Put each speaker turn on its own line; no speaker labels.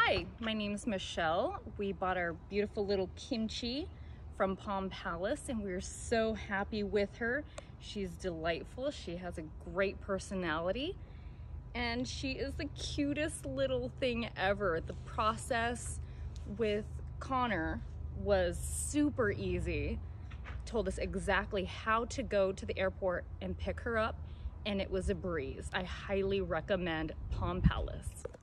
Hi, my name's Michelle. We bought our beautiful little Kimchi from Pom Palace and we're so happy with her. She's delightful. She has a great personality and she is the cutest little thing ever. The process with Connor was super easy. Told us exactly how to go to the airport and pick her up, and it was a breeze. I highly recommend Pom Palace.